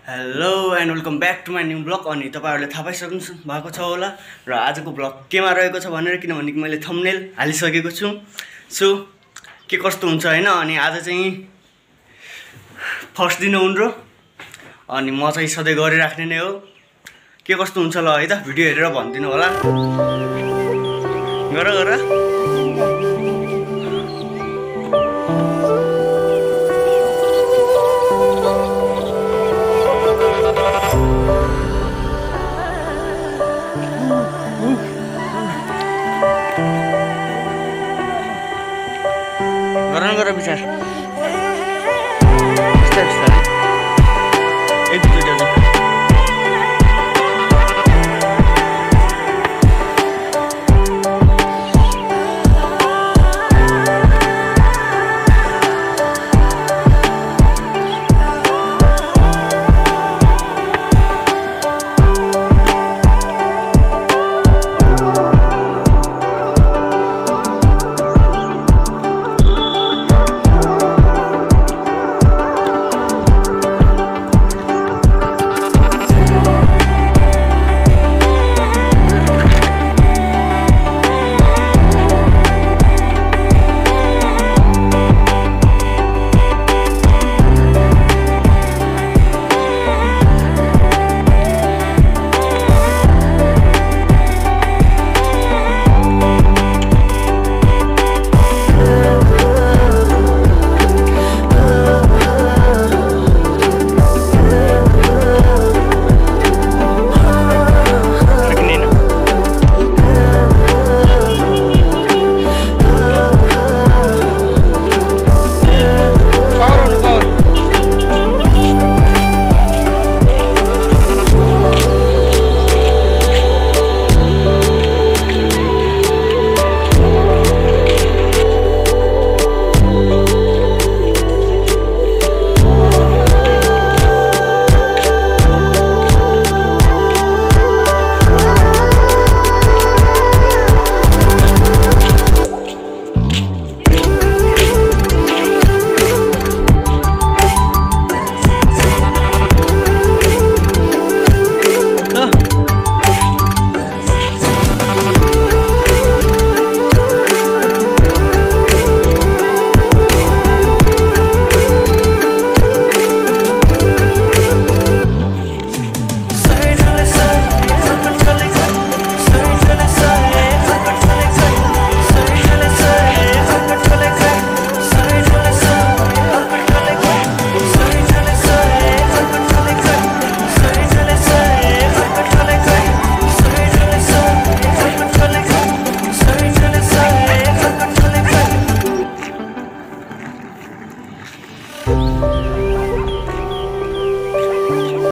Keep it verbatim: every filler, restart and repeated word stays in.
Hello and welcome back to my new blog. अनि तपाईँहरूले थाहा पाइसक्नु भएको छ होला र आजको ब्लग केमा रहेको छ भनेर, किनभने मैले थम्बनेल हालिसकेको छु। सो के कस्तो हुन्छ होइन। अनि आज चाहिँ फर्स्ट दिन हुन् र अनि म चाहिँ सधैँ गरिराख्ने नै हो। के कस्तो हुन्छ ल है त, भिडियो हेरेर भनिदिनु होला। गर गर गर गर विचार बिस्तारै बिस्तारै एक दुईवटा